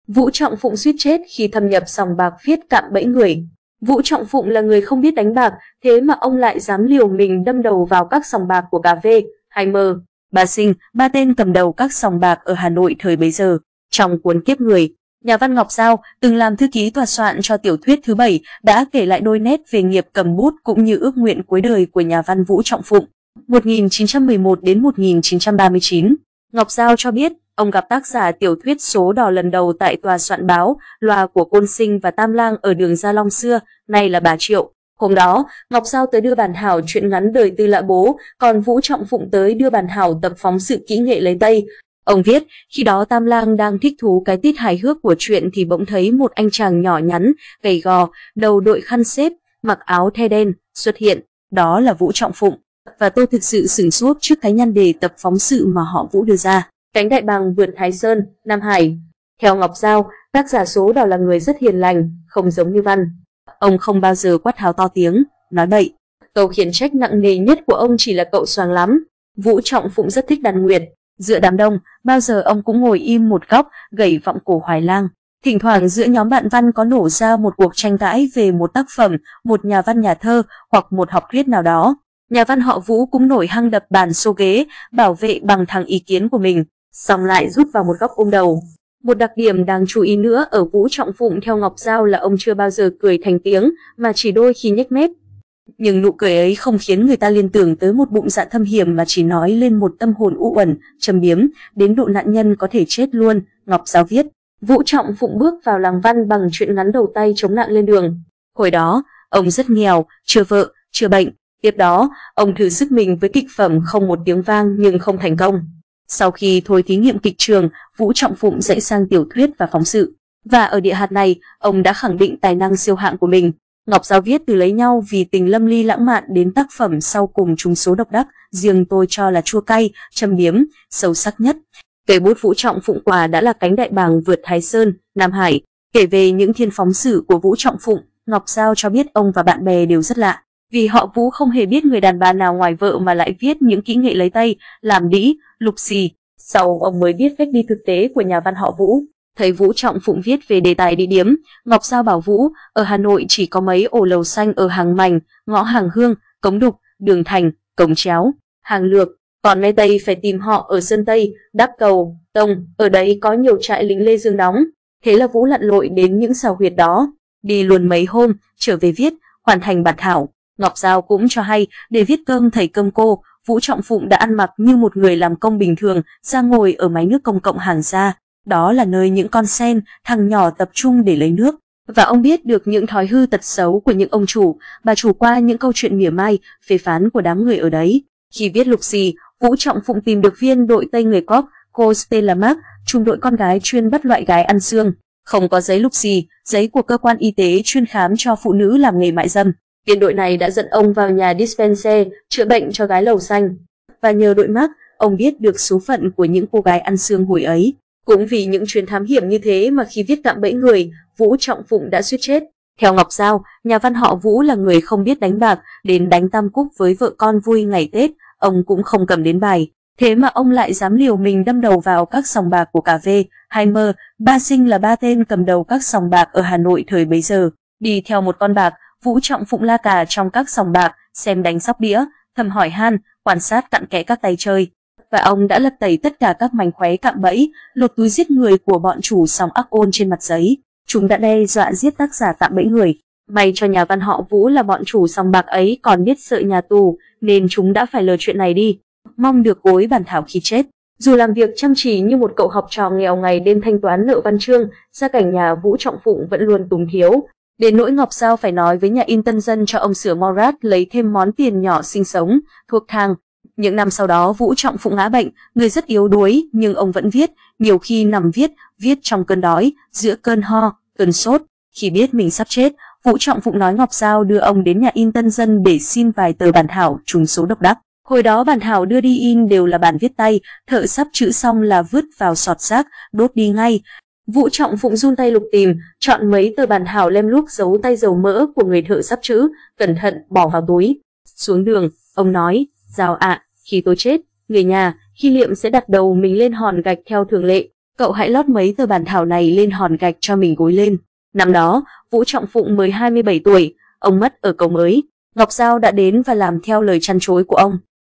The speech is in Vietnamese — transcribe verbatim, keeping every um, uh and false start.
Vũ Trọng Phụng suýt chết khi thâm nhập sòng bạc viết cạm bẫy người. Vũ Trọng Phụng là người không biết đánh bạc, thế mà ông lại dám liều mình đâm đầu vào các sòng bạc của cà vê, hai em, Ba Sinh, ba tên cầm đầu các sòng bạc ở Hà Nội thời bấy giờ. Trong cuốn Kiếp Người, nhà văn Ngọc Giao từng làm thư ký tòa soạn cho tiểu thuyết thứ bảy đã kể lại đôi nét về nghiệp cầm bút cũng như ước nguyện cuối đời của nhà văn Vũ Trọng Phụng. một nghìn chín trăm mười một đến một nghìn chín trăm ba mươi chín, Ngọc Giao cho biết ông gặp tác giả tiểu thuyết Số Đỏ lần đầu tại tòa soạn báo Loa của Côn Sinh và Tam Lang ở đường Gia Long xưa, nay là Bà Triệu. Hôm đó, Ngọc Giao tới đưa bản thảo truyện ngắn Đời Tư Lạ Bố, còn Vũ Trọng Phụng tới đưa bản thảo tập phóng sự Kỹ nghệ lấy Tây. Ông viết, khi đó Tam Lang đang thích thú cái tít hài hước của chuyện thì bỗng thấy một anh chàng nhỏ nhắn, gầy gò, đầu đội khăn xếp, mặc áo the đen, xuất hiện. Đó là Vũ Trọng Phụng. Và tôi thực sự sửng sốt trước cái nhan đề tập phóng sự mà họ Vũ đưa ra. Cánh đại bàng vượt Thái Sơn, Nam Hải. Theo Ngọc Giao, tác giả Số Đỏ là người rất hiền lành, không giống như văn. Ông không bao giờ quát tháo to tiếng, nói bậy. Câu khiển trách nặng nề nhất của ông chỉ là cậu xoàng lắm. Vũ Trọng Phụng rất thích đàn nguyệt. Giữa đám đông, bao giờ ông cũng ngồi im một góc, gẩy vọng cổ hoài lang. Thỉnh thoảng giữa nhóm bạn văn có nổ ra một cuộc tranh cãi về một tác phẩm, một nhà văn nhà thơ hoặc một học thuyết nào đó. Nhà văn họ Vũ cũng nổi hăng đập bàn xô ghế, bảo vệ bằng thẳng ý kiến của mình, xong lại rút vào một góc ôm đầu. Một đặc điểm đáng chú ý nữa ở Vũ Trọng Phụng theo Ngọc Giao là ông chưa bao giờ cười thành tiếng, mà chỉ đôi khi nhếch mép. Nhưng nụ cười ấy không khiến người ta liên tưởng tới một bụng dạ thâm hiểm mà chỉ nói lên một tâm hồn u uẩn, châm biếm, đến độ nạn nhân có thể chết luôn, Ngọc Giao viết. Vũ Trọng Phụng bước vào làng văn bằng truyện ngắn đầu tay chống nạn lên đường. Hồi đó, ông rất nghèo, chưa vợ, chưa bệnh. Tiếp đó, ông thử sức mình với kịch phẩm Không Một Tiếng Vang nhưng không thành công. Sau khi thôi thí nghiệm kịch trường, Vũ Trọng Phụng dạy sang tiểu thuyết và phóng sự. Và ở địa hạt này, ông đã khẳng định tài năng siêu hạng của mình. Ngọc Giao viết từ lấy nhau vì tình lâm ly lãng mạn đến tác phẩm sau cùng trúng số độc đắc, riêng tôi cho là chua cay, châm biếm, sâu sắc nhất. Cây bút Vũ Trọng Phụng quà đã là Cánh đại bàng vượt Thái Sơn, Nam Hải. Kể về những thiên phóng sự của Vũ Trọng Phụng, Ngọc Giao cho biết ông và bạn bè đều rất lạ. Vì họ Vũ không hề biết người đàn bà nào ngoài vợ mà lại viết những kỹ nghệ lấy Tây, làm đĩ, lục xì. Sau ông mới biết cách đi thực tế của nhà văn họ Vũ. Thấy Vũ Trọng Phụng viết về đề tài địa điểm, Ngọc Giao bảo Vũ, ở Hà Nội chỉ có mấy ổ lầu xanh ở Hàng Mành, ngõ Hàng Hương, Cống Đục, Đường Thành, Cống Chéo, Hàng Lược. Còn nơi Tây phải tìm họ ở Sơn Tây, Đắp Cầu, Tông, ở đấy có nhiều trại lính Lê Dương đóng. Thế là Vũ lặn lội đến những xào huyệt đó, đi luôn mấy hôm, trở về viết, hoàn thành bản thảo. Ngọc Giao cũng cho hay, để viết Cơm Thầy Cơm Cô, Vũ Trọng Phụng đã ăn mặc như một người làm công bình thường, ra ngồi ở máy nước công cộng Hàng Gia. Đó là nơi những con sen, thằng nhỏ tập trung để lấy nước. Và ông biết được những thói hư tật xấu của những ông chủ, bà chủ qua những câu chuyện mỉa mai, phê phán của đám người ở đấy. Khi viết Lục Xì, Vũ Trọng Phụng tìm được viên đội Tây người Cóc, cô Stella Mark, trung đội con gái chuyên bắt loại gái ăn xương. Không có giấy Lục Xì, giấy của cơ quan y tế chuyên khám cho phụ nữ làm nghề mại dâm. Viên đội này đã dẫn ông vào nhà dispenser chữa bệnh cho gái lầu xanh. Và nhờ đội Mark, ông biết được số phận của những cô gái ăn xương hồi ấy. Cũng vì những chuyến thám hiểm như thế mà khi viết cạm bẫy người, Vũ Trọng Phụng đã suýt chết. Theo Ngọc Giao, nhà văn họ Vũ là người không biết đánh bạc, đến đánh tam cúc với vợ con vui ngày Tết, ông cũng không cầm đến bài. Thế mà ông lại dám liều mình đâm đầu vào các sòng bạc của cà vê, hai em, Ba Sinh là ba tên cầm đầu các sòng bạc ở Hà Nội thời bấy giờ. Đi theo một con bạc, Vũ Trọng Phụng la cà trong các sòng bạc, xem đánh sóc đĩa, thầm hỏi han, quan sát cặn kẽ các tay chơi. Và ông đã lật tẩy tất cả các mánh khóe cạm bẫy, lột túi giết người của bọn chủ sòng ác ôn trên mặt giấy. Chúng đã đe dọa giết tác giả cạm bẫy người. May cho nhà văn họ Vũ là bọn chủ sòng bạc ấy còn biết sợ nhà tù, nên chúng đã phải lờ chuyện này đi, mong được gối bản thảo khi chết. Dù làm việc chăm chỉ như một cậu học trò nghèo ngày đêm thanh toán nợ văn chương, gia cảnh nhà Vũ Trọng Phụng vẫn luôn túng thiếu. Đến nỗi Ngọc Giao phải nói với nhà in Tân Dân cho ông sửa Morat lấy thêm món tiền nhỏ sinh sống, thuốc thang. Những năm sau đó Vũ Trọng Phụng ngã bệnh, người rất yếu đuối, nhưng ông vẫn viết, nhiều khi nằm viết, viết trong cơn đói, giữa cơn ho, cơn sốt. Khi biết mình sắp chết, Vũ Trọng Phụng nói Ngọc Giao đưa ông đến nhà in Tân Dân để xin vài tờ bản thảo trúng số độc đắc. Hồi đó bản thảo đưa đi in đều là bản viết tay, thợ sắp chữ xong là vứt vào sọt rác, đốt đi ngay. Vũ Trọng Phụng run tay lục tìm, chọn mấy tờ bản thảo lem luốc giấu tay dầu mỡ của người thợ sắp chữ, cẩn thận bỏ vào túi. Xuống đường, ông nói, Giao ạ, khi tôi chết, người nhà, khi liệm sẽ đặt đầu mình lên hòn gạch theo thường lệ. cậu hãy lót mấy tờ bản thảo này lên hòn gạch cho mình gối lên. Năm đó, Vũ Trọng Phụng mới hai mươi bảy tuổi, ông mất ở Cầu Mới. Ngọc Giao đã đến và làm theo lời trăn trối của ông.